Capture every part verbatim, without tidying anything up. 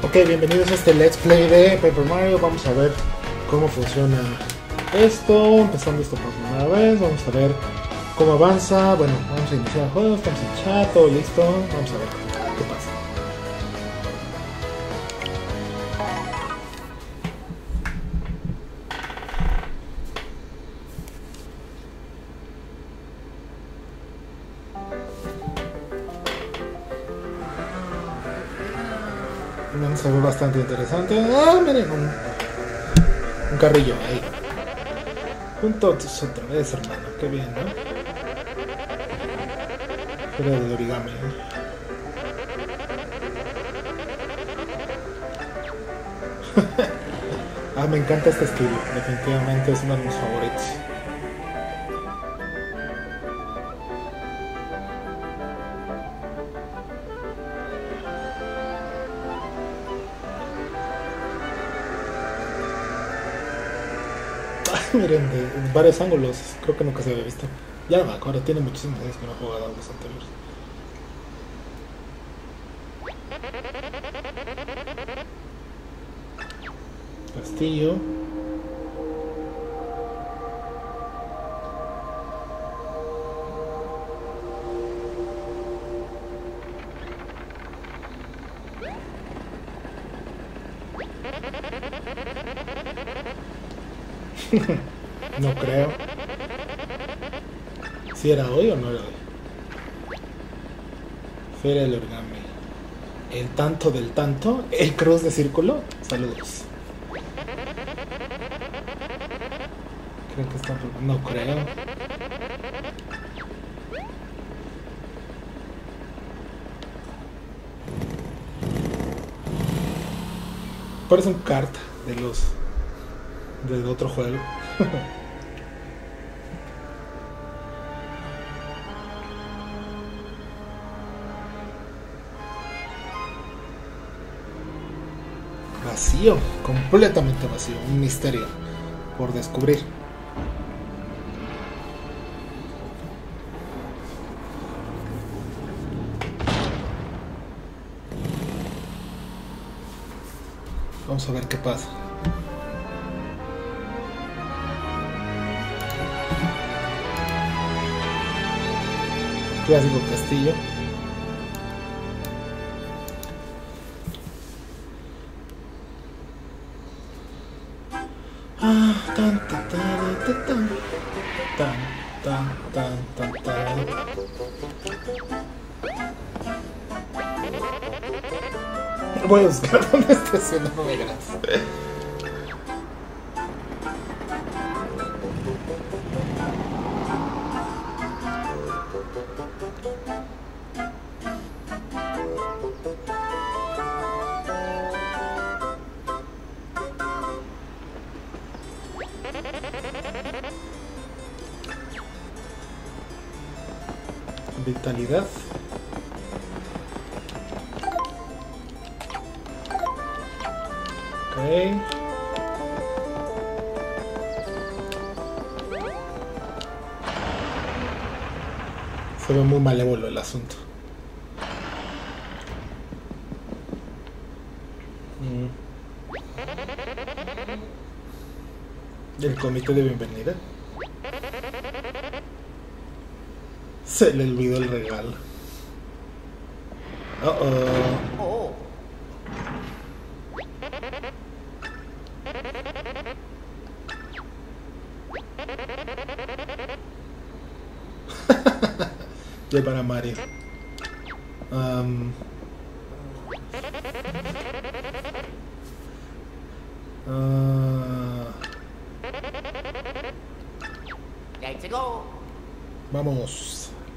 Ok, bienvenidos a este Let's Play de Paper Mario. Vamos a ver cómo funciona esto, empezando esto por primera vez. Vamos a ver cómo avanza. Bueno, vamos a iniciar el juego, estamos en chat, todo listo. Vamos a ver qué pasa. Se ve bastante interesante. Ah, miren, un, un carrillo ahí. Juntos otra vez, hermano. Qué bien, ¿no? Feria de origami. ¿eh? Ah, me encanta este estilo. Definitivamente es uno de mis favoritos. Miren, de, de varios ángulos, creo que nunca se había visto. Ya no me acuerdo, tiene muchísimos años que no he jugado a los anteriores. Castillo. No creo. Si era hoy o no era hoy. Feria del origami. El tanto del tanto. El cruz de círculo. Saludos. Creo que está... No creo. Parece un kart de los... del otro juego. Vacío, completamente vacío, un misterio por descubrir. Vamos a ver qué pasa. Clásico castillo. Ah, tan tan tan tan tan tan tan tan tan. Voy a buscar dónde está haciendo novelas. Vitalidad. Ok. Se ve muy malévolo el asunto. Mm. El comité de bienvenida. Se le olvidó el regalo. Uh oh. Oh. Llevar a Mario. Um. Uh. Let's go. Vamos.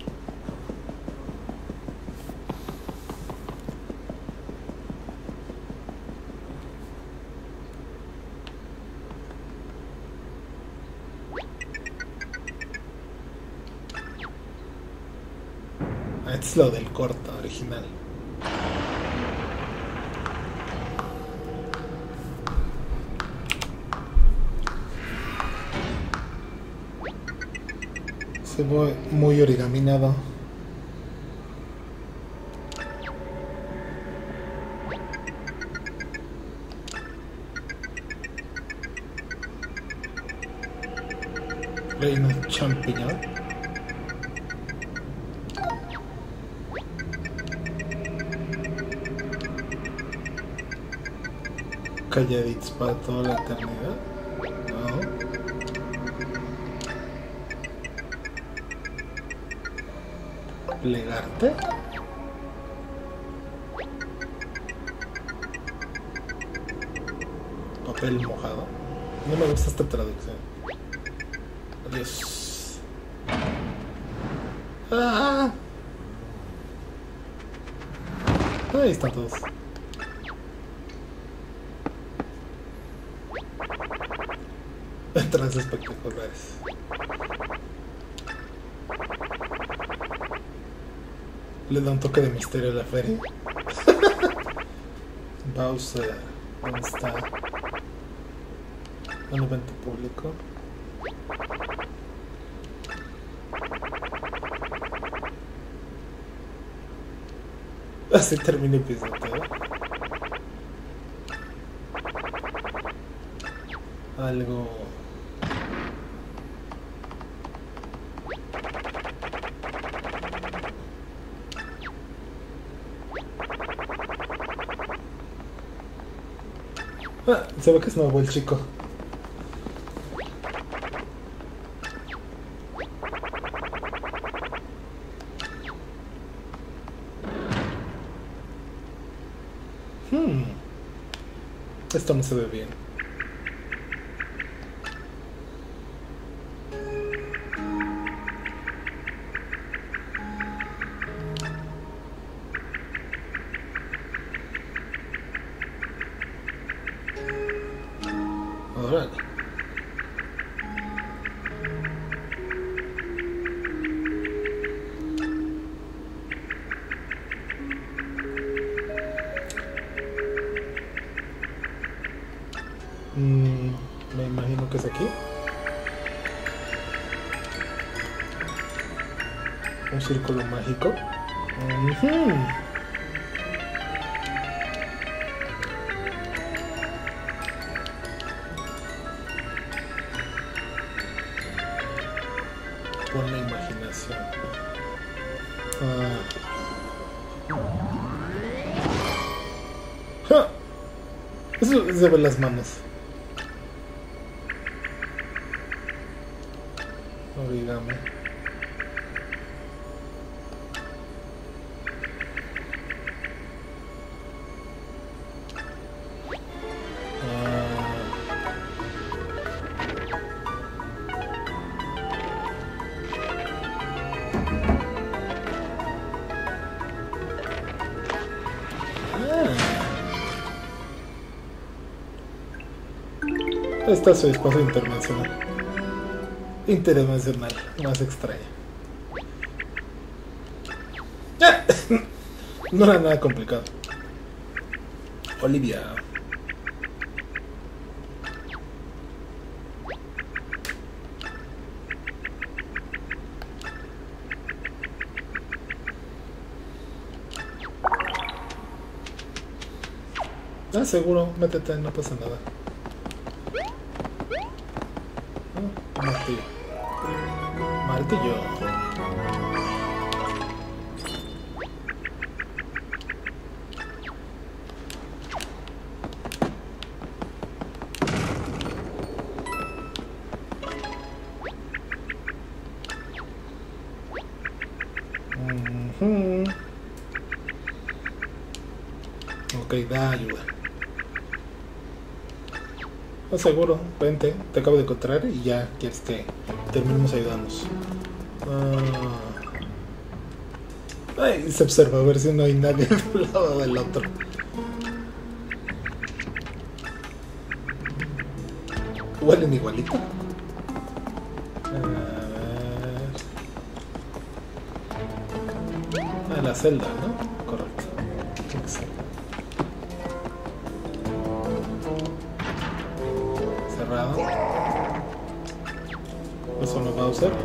Es lo del corto original. Se ve muy origaminado. Reino champiñón. Calladitos para toda la eternidad. No. Plegarte. Papel mojado. No me gusta esta traducción. Adiós. ¡Ah! Ahí están todos. Entradas espectaculares. Le da un toque de misterio a la feria. Bowser. ¿Dónde está? Un evento público. Así termina el episodio. Algo. Ah, se ve que es nuevo el chico. Hmm. Esto no se ve bien. Órale. Mm, me imagino que es aquí. Un círculo mágico. Uh-huh. Con la imaginación. Ah. ¡Ja! Eso se ve las manos. Origami. Esta es su espacio interdimensional. Interdimensional, más extraño. No era nada complicado. Olivia. Ah, seguro, métete, no pasa nada. Ah, martillo. Martillo. Uh-huh. Ok, da ayuda. No, seguro, vente, te acabo de encontrar y ya quieres que terminemos ayudándonos. Ah. Ay, se observa a ver si no hay nadie de un lado del otro. Huelen igualito. A ver. A la celda, ¿no? Correcto. Excelente. Cerrado. Eso no va a usar.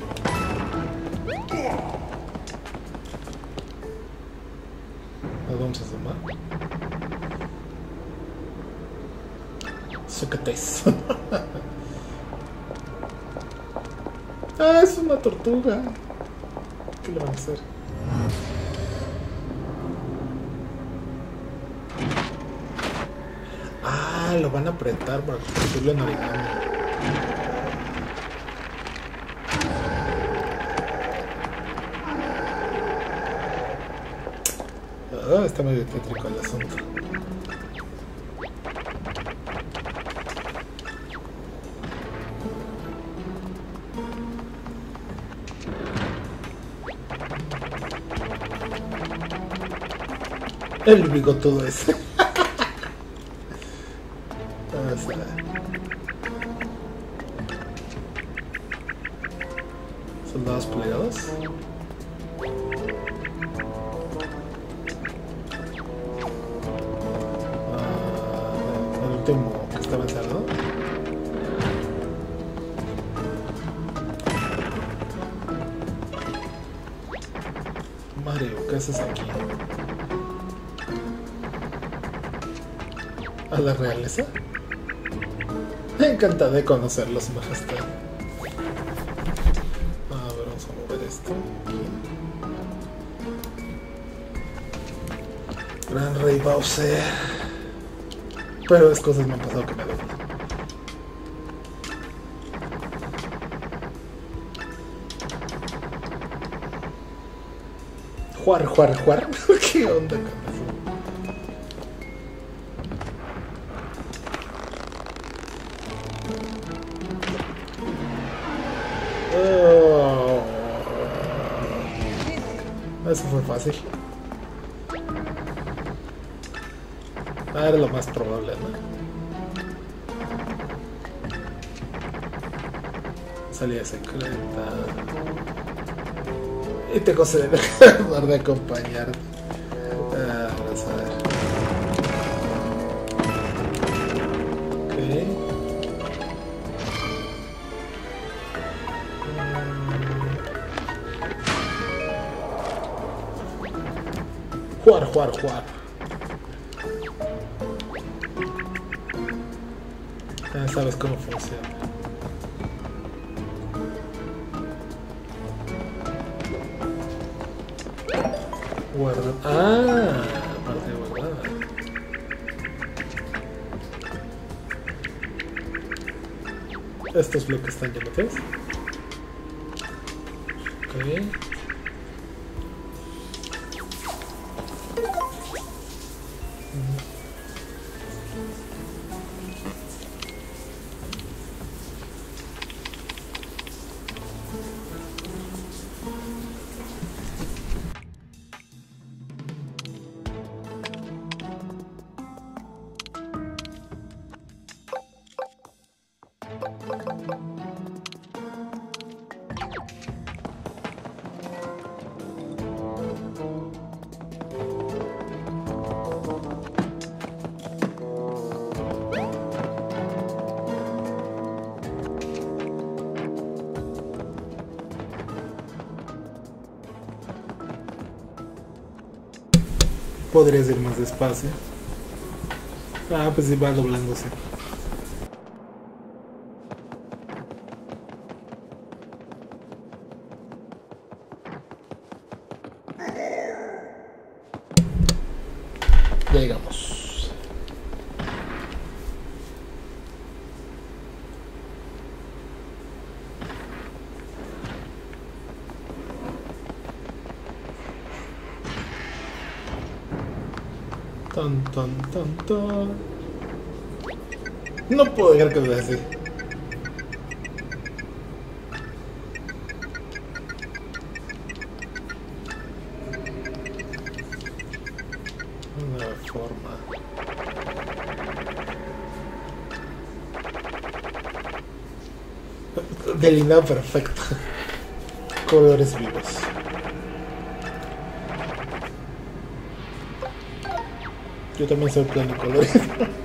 ¿A Vamos a sumar. Sócrates. Ah, es una tortuga. ¿Qué le van a hacer? Ah, lo van a apretar para convertirlo en origami. Ah, está medio tétrico el asunto. El bigotudo ese. Vamos a ver. Soldados plegados. Ah, el último que estaba encerrado. Mario, ¿qué haces aquí? ¿A la realeza? Encantada de conocerlos, majestad. A ver, vamos a mover esto. Aquí. Gran Rey Bowser. Pero es cosas me han pasado que me doblan. Juar, juar, juar. ¿Qué onda con eso? Oh. Eso fue fácil. Ah, era lo más probable, ¿no? Salida secreta. Y te concede el honor de acompañar. Ah, vamos a ver. Ok. Jugar, jugar, jugar. Ya sabes cómo funciona. Guarda. Ah, parte de guardar. Estos bloques están ya metidos. Ok. Podrías ir más despacio. Ah, pues sí, va doblándose. Ya llegamos. Tan, tan, tan, tan. No puedo dejar que lo así. Una forma. Delineado perfecto. Colores vivos. Yo también soy plano colorido.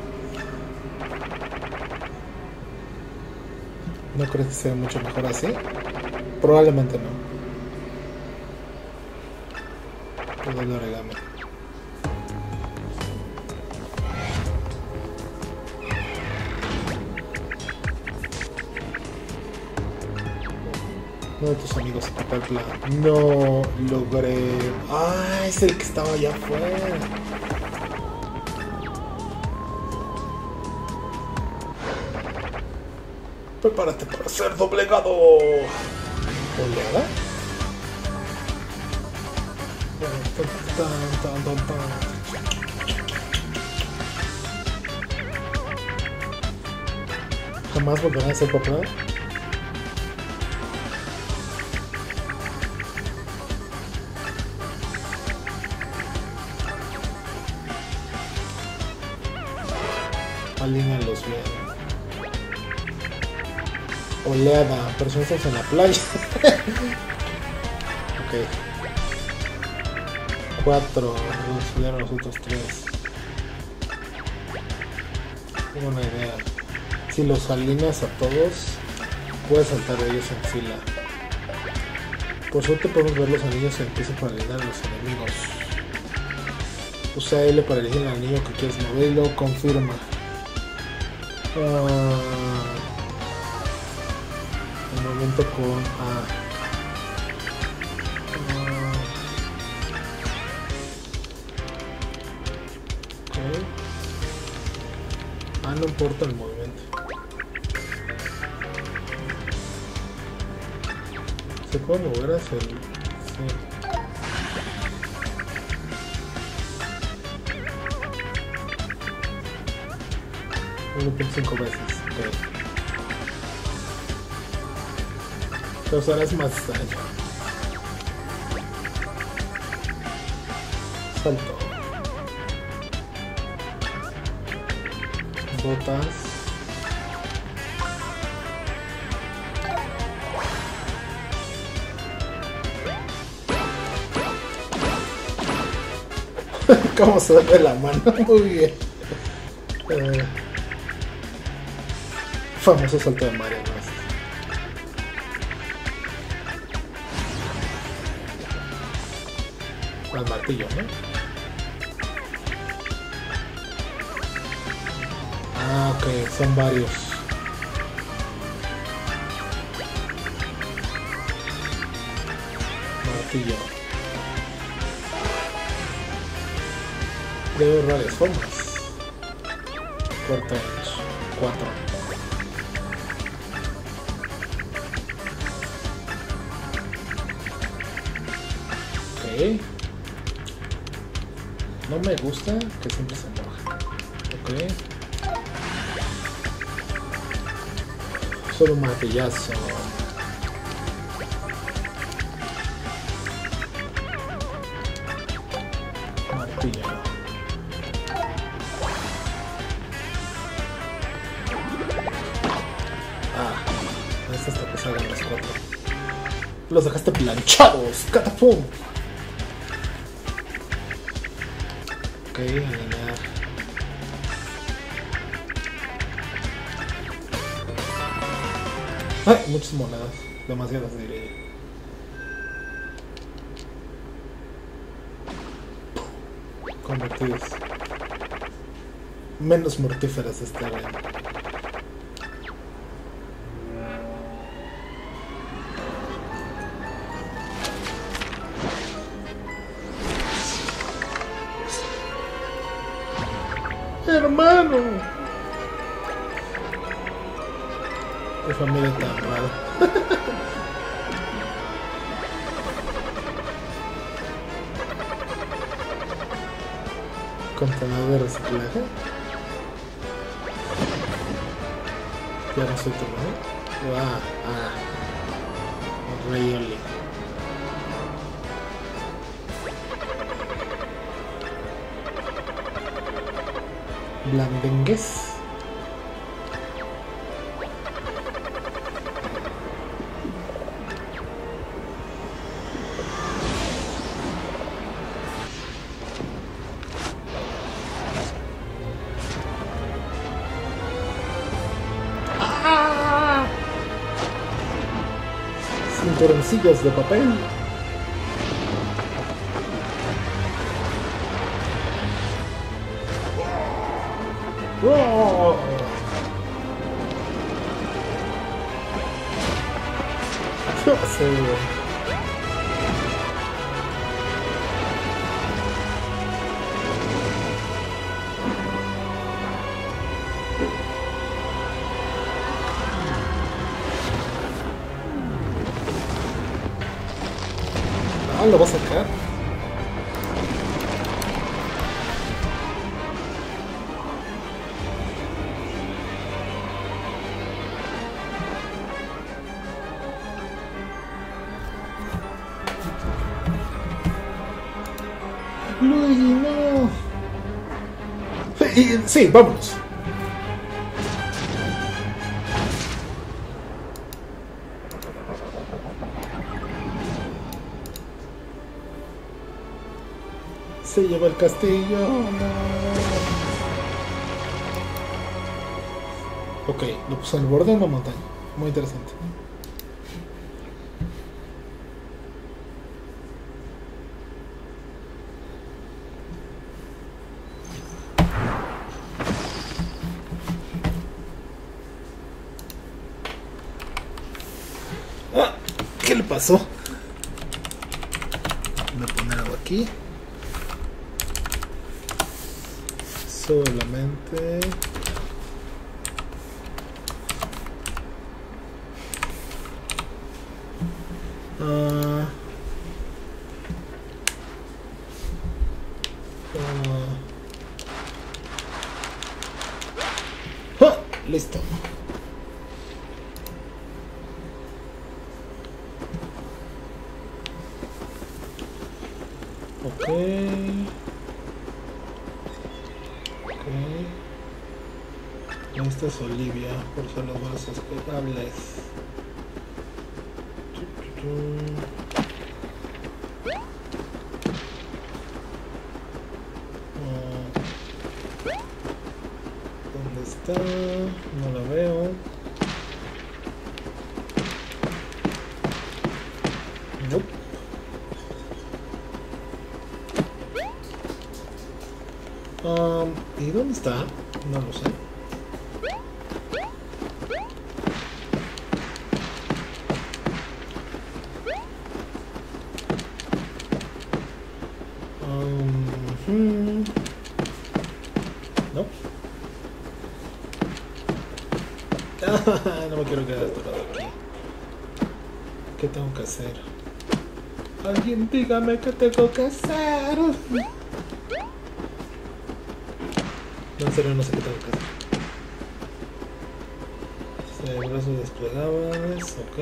¿No crees que sea mucho mejor así? Probablemente no. Todo el origami. Uno de tus amigos se quitó el plan. No logré. Ah, es el que estaba allá afuera. Prepárate para ser doblegado. ¿Oleada? Tan, tan, tan, tan. Jamás volverá a ser popular. Alínealos bien. Oleada, personas en la playa. Ok. Cuatro, subieron los otros tres. Tengo una idea. Si los alineas a todos, puedes saltar de ellos en fila. Por suerte podemos ver los anillos que empiezan para alinear a los enemigos. Usa L para elegir el anillo que quieres mover y luego confirma. Uh, el momento con A. Uh, okay. Ah, no importa el movimiento. Se puede mover hacia el... Sí. uno punto cinco veces. Okay. Causarás más daño. Salto. Botas. ¿Cómo se ve la mano? Muy bien. Eh, famoso salto de Mario, ¿no? Al martillo, ¿no? Ah, ok, son varios. Martillo. Debe haber varias formas. Cuarto inch. Cuatro. Ok. No me gusta que siempre se moja. Ok. Solo un martillazo. Martillo. Ah, esta está pesada en las cuatro. Los dejaste planchados. ¡Catapum! Ok, alinear. Ay, muchas monedas. Demasiadas, diría. Convertidos. Menos mortíferas esta arena. Hermano, qué familia tan rara. Contenedor de reciclaje. Ya no soy tu madre. Ah, ah. Rey Oli. Blandengues. ¡Ah! Cinturoncillos de papel. ¡Oh! Sí, güey. Ah, lo va a sacar. Luigi, no. Sí, sí, vámonos. Se lleva el castillo. No. Ok, lo puso al borde de una montaña. Muy interesante. Ah, ¿qué le pasó? Voy a poner algo aquí. Solamente uh, uh, ¡ah! Listo. Ok. Esta es Olivia, por ser los más esperables. ¿Dónde está? No la veo. Nope. Um, ¿Y dónde está? No lo sé. Hmm. No. No me quiero quedar atorado aquí. ¿Qué tengo que hacer? Alguien dígame qué tengo que hacer. No, en serio no sé qué tengo que hacer. Brazos desplegables, ok.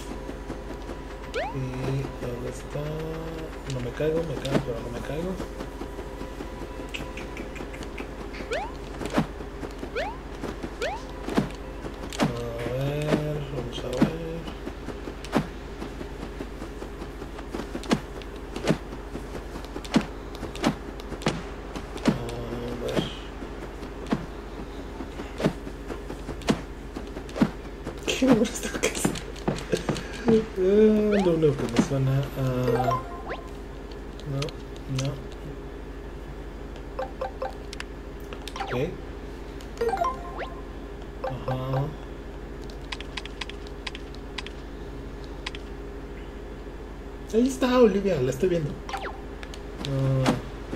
Y dónde está. No me caigo, me caigo, pero no me caigo. ¿Qué me gusta que es? Uh, lo único que me suena a... Uh, no, no. Ok. Ajá. Ahí está Olivia, la estoy viendo. Uh,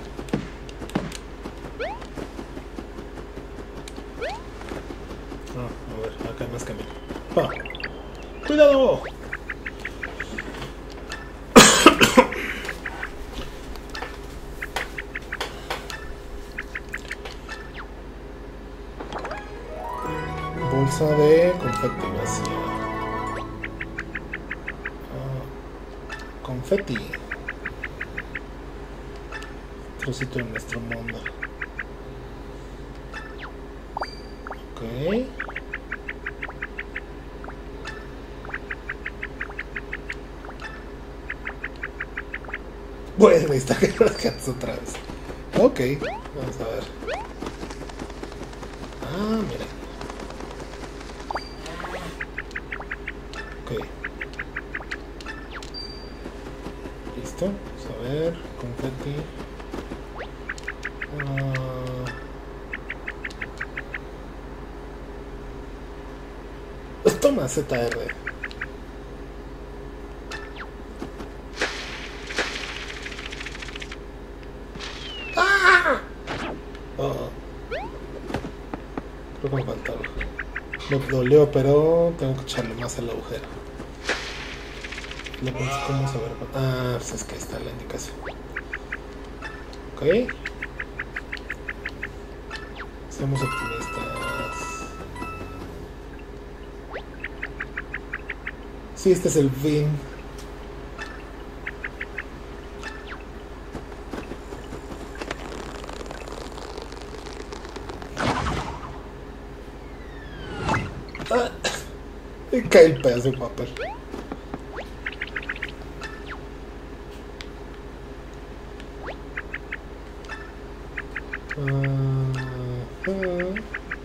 ah, a ver, acá hay más camino. Ah. ¡Cuidado! Bolsa de confeti vacía. Uh, confeti. Trocito de nuestro mundo. Ok. Bueno, está que rascas otra vez. Ok, vamos a ver. Ah, mira. Ok. Listo. Vamos a ver. Confeti. Uh... Toma Z R. Me dolió, pero tengo que echarle más al agujero. Le pensé cómo saber. Ah, pues es que está la indicación. Ok. Seamos optimistas. Sí, este es el fin. Ah, cae el pedazo de papel. Uh, uh.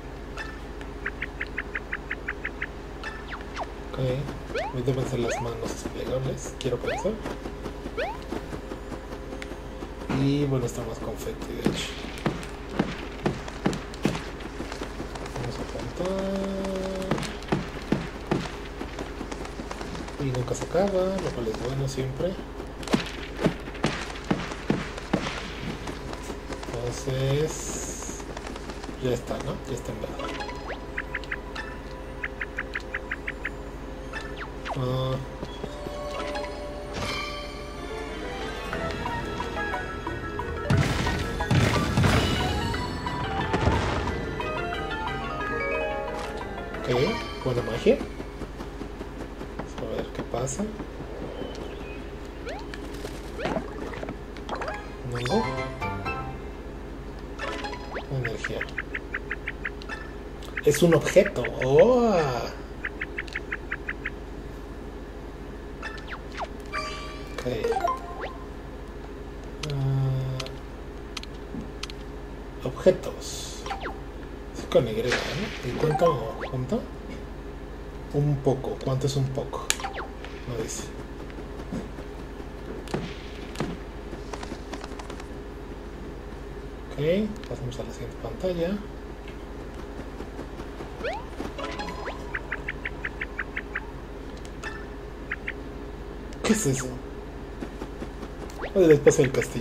Ok, deben ser las manos plegables, quiero pensar. Y bueno, está más confeti, de hecho. Vamos a apuntar. Y nunca se acaba, lo cual es bueno siempre. Entonces... ya está, ¿no? Ya está en verde. Uh, ok, buena magia. Vamos a ver qué pasa. No. Energía. Es un objeto. Oh. Uh, objetos. Es con Y, ¿no? ¿Y cuánto? ¿Cuánto? Un poco. ¿Cuánto es un poco? No dice. Ok, pasamos a la siguiente pantalla. ¿Qué es eso? El espacio del castillo.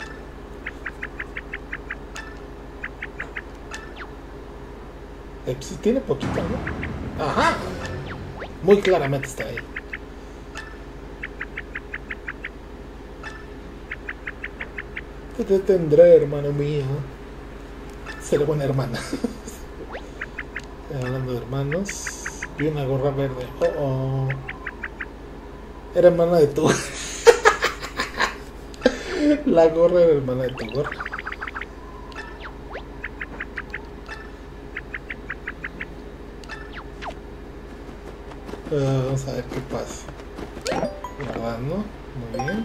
Eh, pues tiene poquito, ¿no? ¡Ajá! Muy claramente está ahí. Te detendré, hermano mío. Seré buena hermana. Hablando de hermanos. Vi una gorra verde. Oh, oh. Era hermana de tu. La gorra era hermana de tu gorra. Uh, vamos a ver qué pasa. Guardando. Muy bien.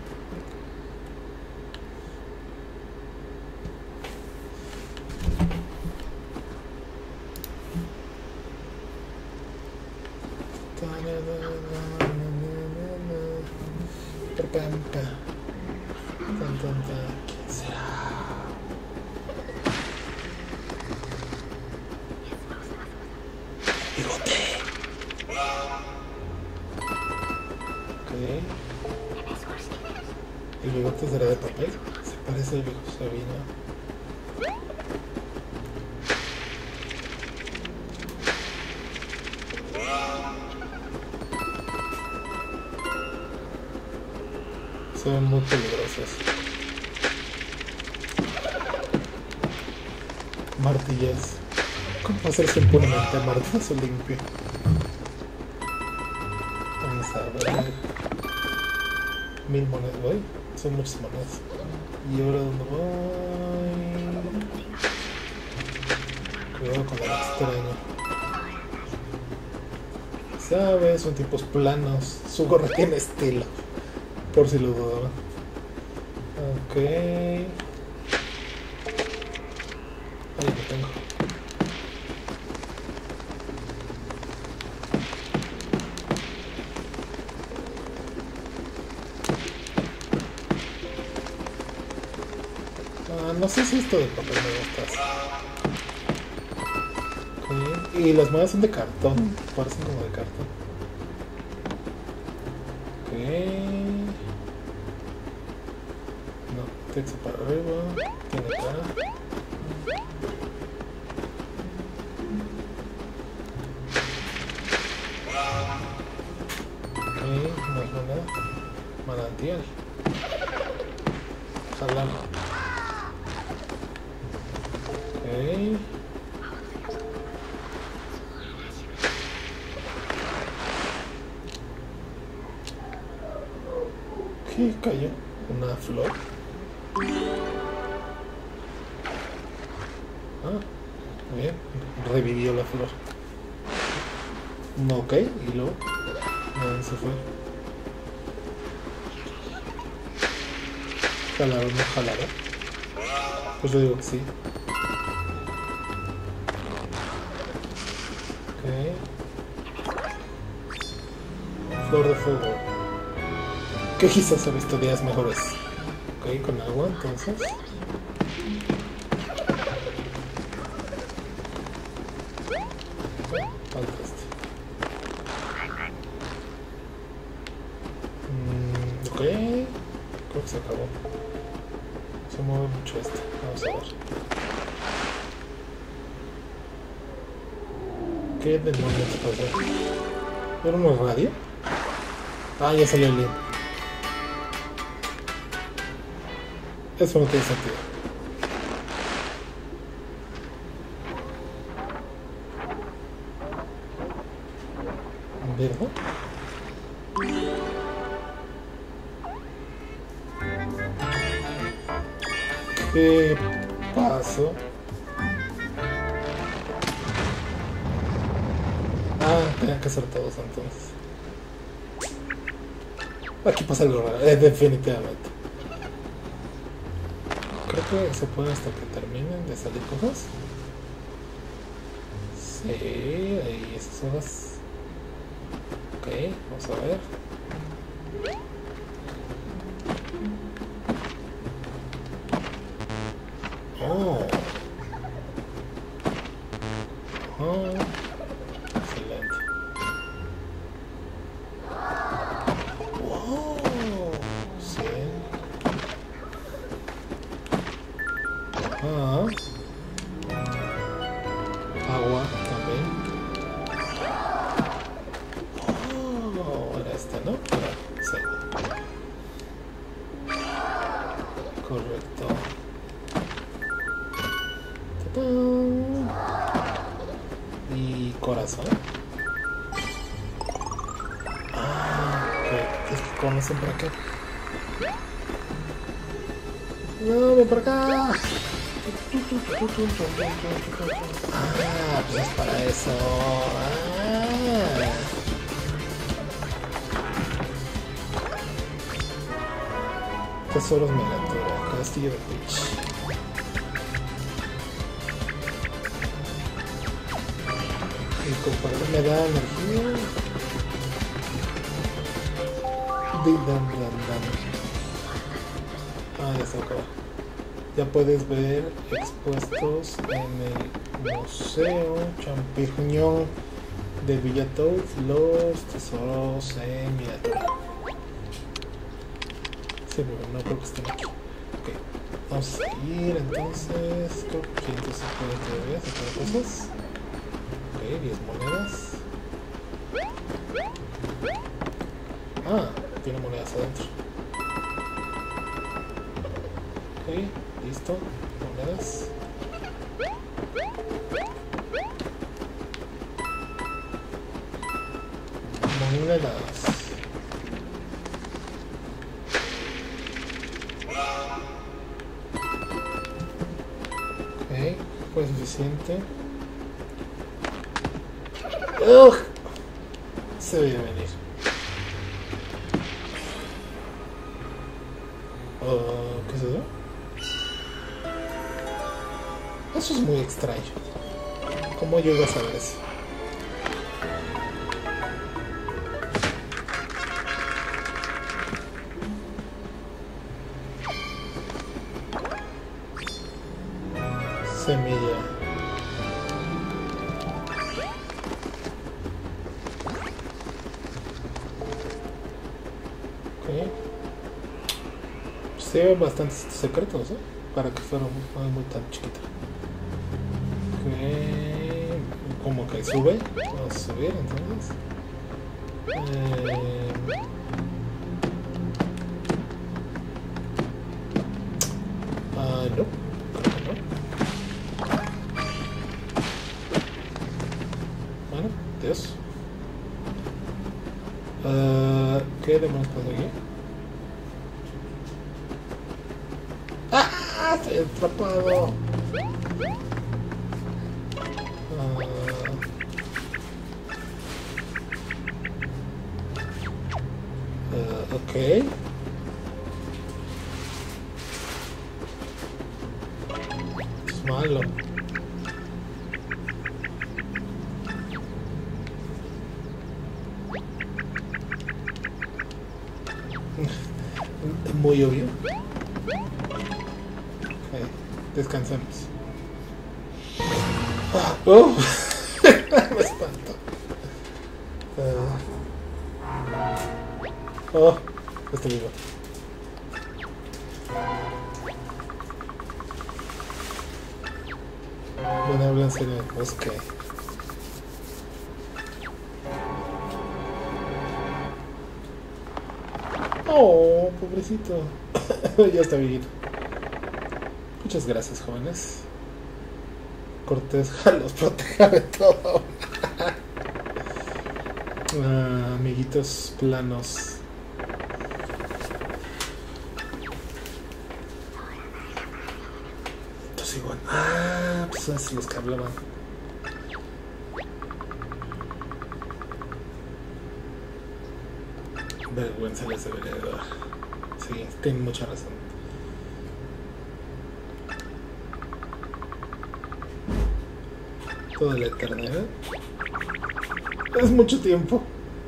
¿Quién será? Bigote. Ok. ¿El bigote será de papel? Se parece al viejo Sabina. Son muy peligrosos. Martillas. ¿Cómo hacerse impunemente martillazo limpio? Vamos a ver. Mil monedas, voy. Son muchas monedas. ¿Y ahora dónde voy? Cuidado con el extraño. ¿Sabes? Son tipos planos. Su gorra tiene estilo. Por si lo dudaban. Ok. Ahí lo tengo. Ah, no sé si esto de papel me gusta. Okay. Y las monedas son de cartón. Parecen como de cartón. Ok. Texto para arriba, tiene acá. moneda. Manantial. Jalar. Ok. ¿Qué cayó? Una flor. Ah, muy bien. Revivió la flor. Ok, y luego. ¿Dónde se fue? ¿Jalaron? ¿No jalaron? Pues yo digo que sí. Ok. Flor de fuego. ¿Qué quizás he visto días mejores? Ok, con agua entonces. Falta este. Mm, ok. Creo que se acabó. Se mueve mucho este. Vamos a ver. ¿Qué demonios pasó? ¿Era una radio? Ah, ya salió el link. Eso no tiene sentido. ¿Verdad? ¿Qué pasó? Ah, tenía que hacer todos entonces. Aquí pasa algo raro, eh, definitivamente. Creo que se puede hasta que terminen de salir cosas. Sí, ahí esas horas. Ok, vamos a ver. Oh. Oh. Excelente. Wow. Sí. Ah. Agua también. Oh, era este, ¿no? Sí. Correcto. ¡Tatán! Y corazón. Ah, ok. Es que conocen por acá. No, ven por acá. Ah, pues es para eso. Ah. Tesoros miniatura, castillo de Peach. Y compartir me da energía. Dam, dam, dam. Ah, ya se acabó. Ya puedes ver expuestos en el museo champiñón de Villa Toad los tesoros en miniatura. Sí, pero no creo que estén aquí. Ok, vamos a seguir entonces. Creo que entonces se puede todavía sacar cosas. Ok, diez monedas. Ah, tiene monedas adentro. Ok, listo. Monedas. Monedas. Ok, fue suficiente. ¡Ugh! Se veía venir. Uh, ¿Qué es eso? Eso es muy extraño. ¿Cómo yo iba a saber eso? Semilla. Ok. Se ven bastantes secretos, ¿eh? Para que fuera muy, muy tan chiquita. Ok. Como que sube. Vamos a subir entonces. Eh... Estoy atrapado. Uh, uh, ok. Es malo. Muy obvio. Okay, descansemos. Oh, me espanto. Uh, oh, estoy vivo. Bueno, hablo en serio. Es que oh, pobrecito. Ya está viejito. Muchas gracias, jóvenes. Cortés los proteja de todo. Ah, amiguitos planos. Entonces igual. Ah, pues son los que hablaban. Vergüenza les debería de dar. Sí, tienen mucha razón. Toda la eternidad. Es mucho tiempo.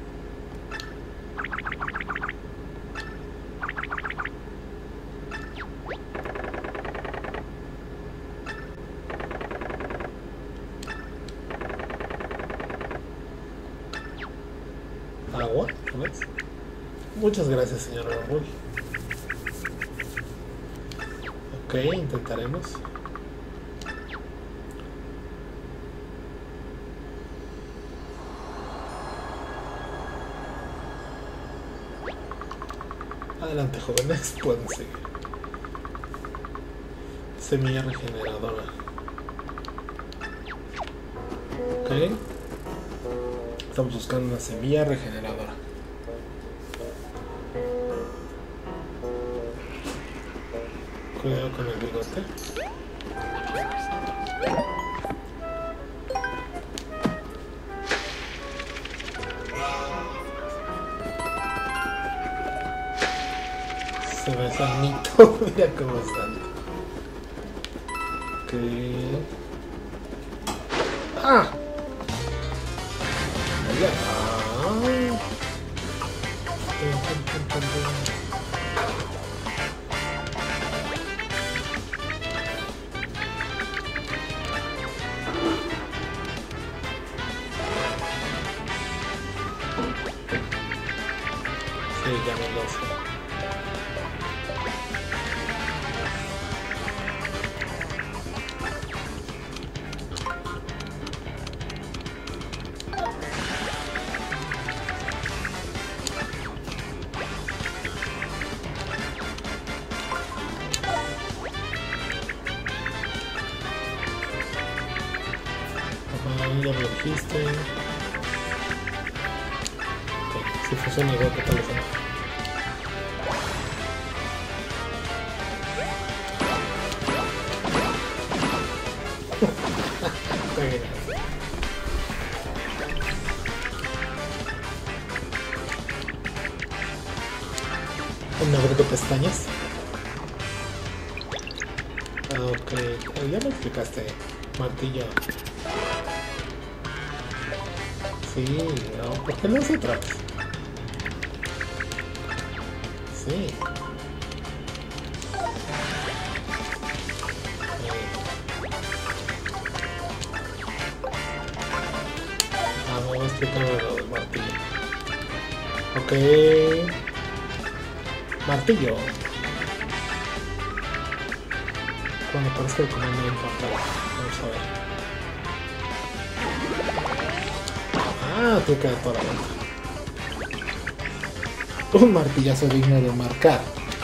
Agua, ¿ves? Muchas gracias, señor Raúl. Ok, intentaremos. Adelante, jóvenes, pueden seguir. Semilla regeneradora. Ok. Estamos buscando una semilla regeneradora. Cuidado con el bigote. Se ve sanito. Mira cómo están. Ok. ¡Ah! Ya. Sí, ya me lo sé. Ya me lo dijiste. Ok, si funciona igual que tal vez no. Está bien. Un abrir de pestañas. Ok, ya me explicaste. Martillo. Sí, no, ¿por qué no se trata? Sí. Ah, me voy a explicar lo del martillo. Ok. Martillo. Cuando aparezca el comando en pantalla. Vamos a ver. Ah, te cae toda la vuelta. Un martillazo digno de marcar.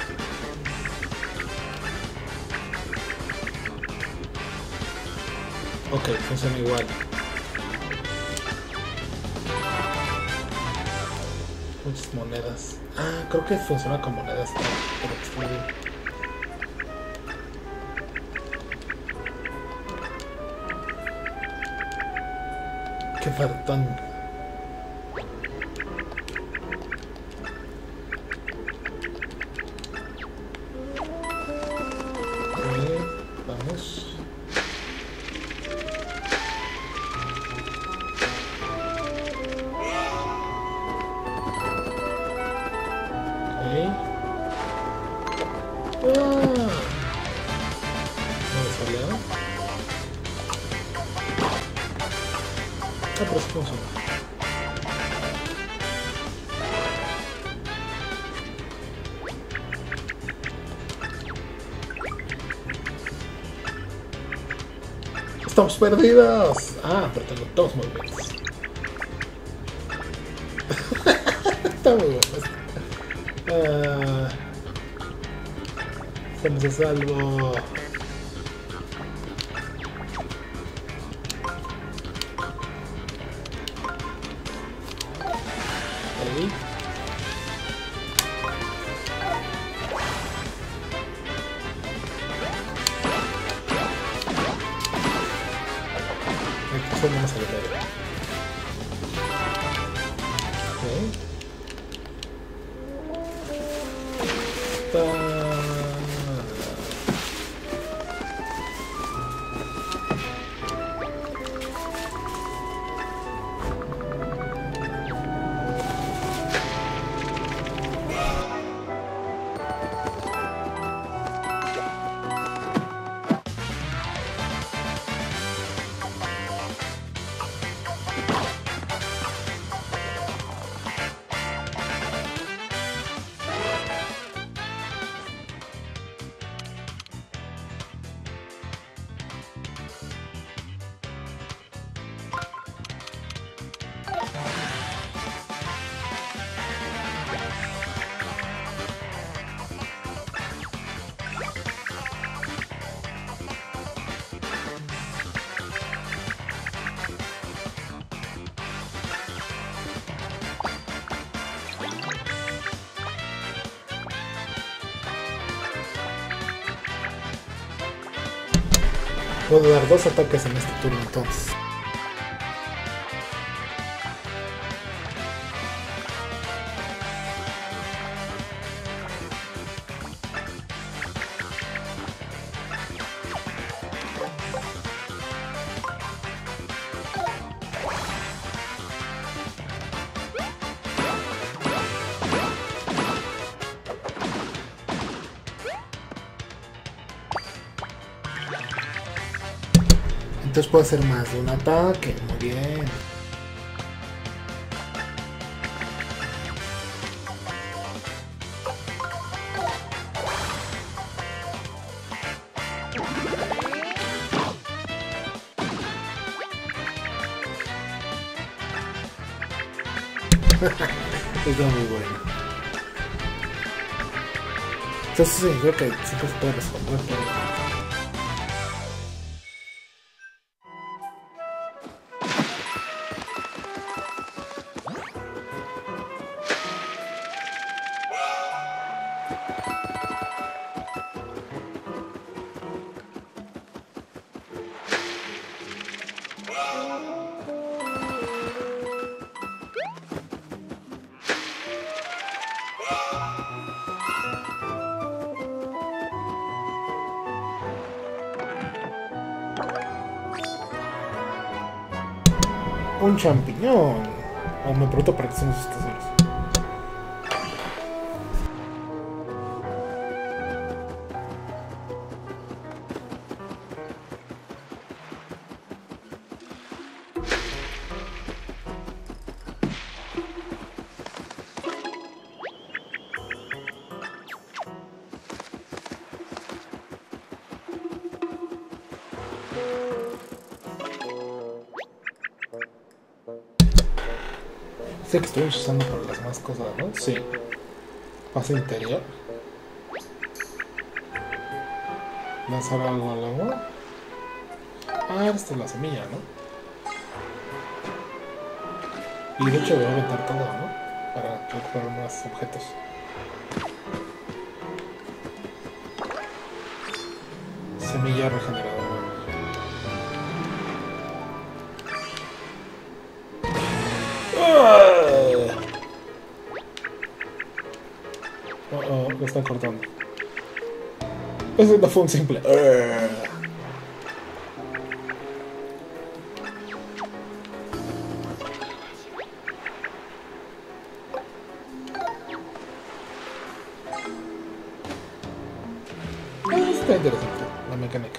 Ok, funciona igual. Muchas monedas. Ah, creo que funciona con monedas. Pero estoy bien. Qué fartón. Ok, vamos. Estamos perdidos. Ah, pero tengo dos movimientos. Está muy bueno. Uh, estamos a salvo. Ahí. Vamos a ver. Okay. Está... Puedo dar dos ataques en este turno entonces. Entonces puedo hacer más de un ataque. Muy bien. Está muy bueno. Entonces sí, creo que siempre se puede resolver todo. Un champiñón. Oh, me pregunto para qué son estos ceros. Sé que estoy usando por las más cosas, ¿no? Sí. Pase interior. Lanzar algo al agua. Ah, esta es la semilla, ¿no? Y de hecho voy a aventar todo, ¿no? Para recuperar más objetos. Semilla regeneradora. No, lo están cortando. Ese no fue un simple. Está interesante la mecánica.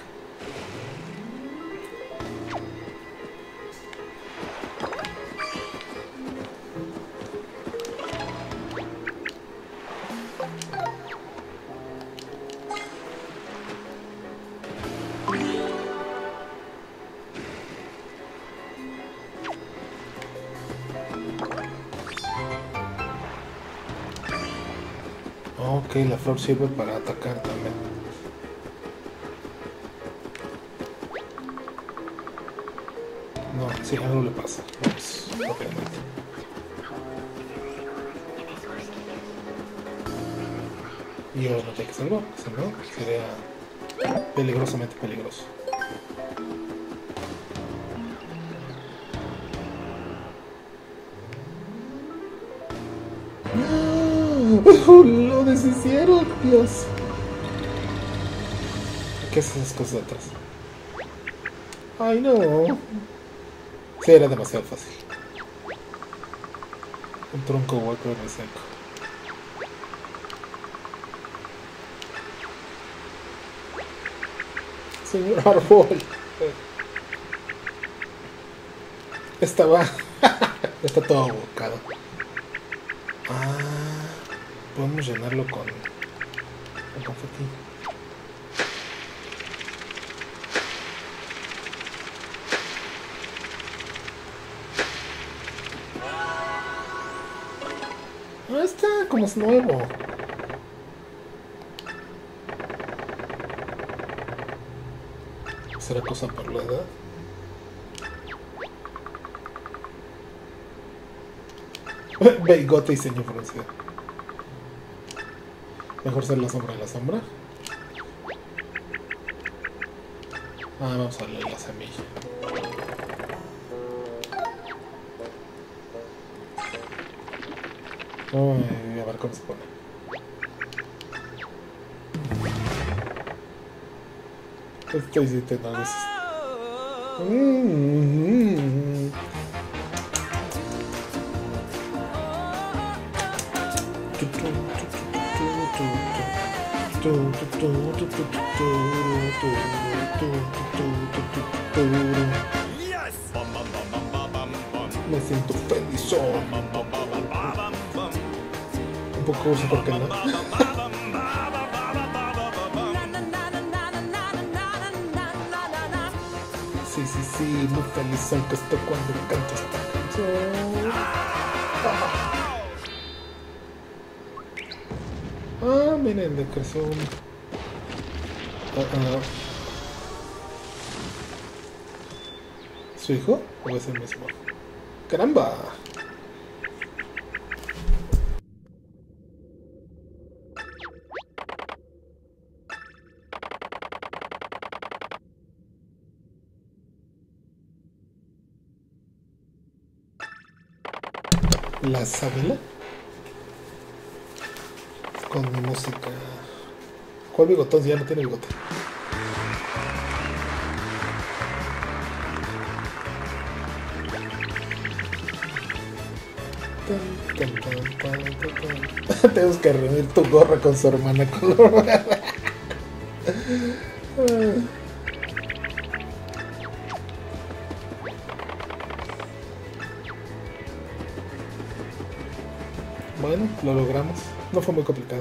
Ok, la flor sirve para atacar también. No, sí, algo le pasa. Vamos, rápidamente. Y ahora no tiene que salvar, si no, sería peligrosamente peligroso. ¡No! ¡Lo deshicieron, Dios! ¿Qué es esas cosas de atrás? ¡Ay, no! Sí, era demasiado fácil. Un tronco hueco en el seco. Señor árbol. Estaba... Está todo abocado. Ah, podemos llenarlo con... con confeti. No está como es nuevo. ¿Será cosa por la edad? Bigote y ceño fruncido. Mejor ser la sombra de la sombra. Ah, vamos a darle la semilla. Uy, a ver cómo se pone. Estoy sintiendo a veces. Mm-hmm. Me siento felizón. Un poco uso porque no. Sí, sí, sí, muy felizón que estoy cuando canto esta canción. Ah, miren, le creció un... Uh -uh. ¿Su hijo? ¿O es el mismo? ¡Caramba! La sábila con mi música. ¿Cuál bigotón? Ya no tiene bigote. Tenemos que reunir tu gorra con su hermana color verde. Bueno, lo logramos. No fue muy complicado.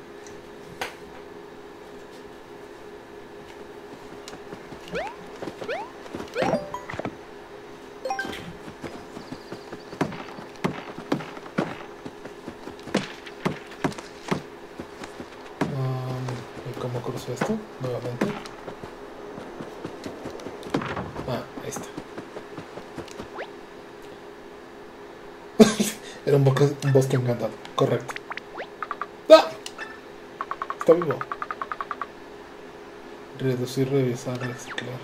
¿Cómo cruzo esto? Nuevamente. Ah, ahí está. Era un bosque, un bosque encantado. Correcto. ¡Ah! Está vivo. Reducir, revisar, reciclar.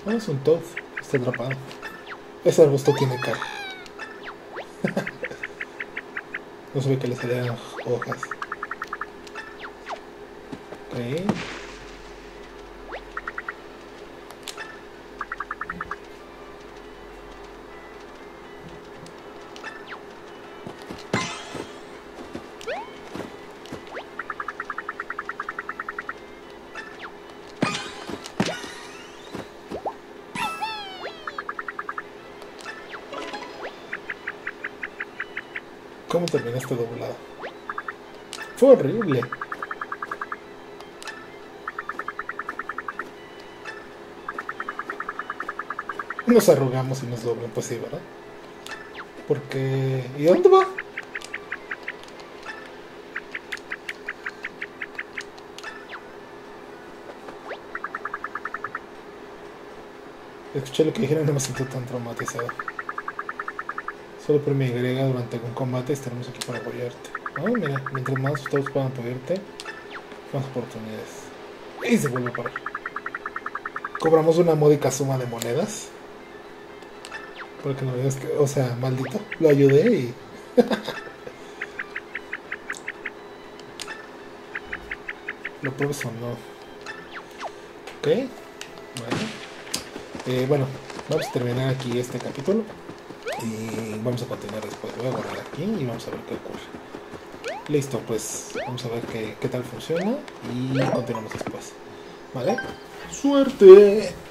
Ah, es un Toad. Está atrapado. Ese arbusto tiene cara. No se ve que le salían hojas. Ok. ¿Cómo terminaste doblado? Fue horrible. Nos arrugamos y nos doblan, pues sí, ¿verdad? Porque... ¿Y a dónde va? Escuché lo que dijeron y no me siento tan traumatizado. Solo premio Y durante algún combate estaremos aquí para apoyarte. Ah, mira, mientras más todos puedan apoyarte, más oportunidades. Y se vuelve a parar. Cobramos una módica suma de monedas. Porque no veas que, o sea, maldito, lo ayudé y... lo pruebes o no. Ok, bueno. Eh, bueno, vamos a terminar aquí este capítulo. Y vamos a continuar después. Voy a guardar aquí y vamos a ver qué ocurre. Listo, pues vamos a ver qué, qué tal funciona. Y continuamos después. ¿Vale? ¡Suerte!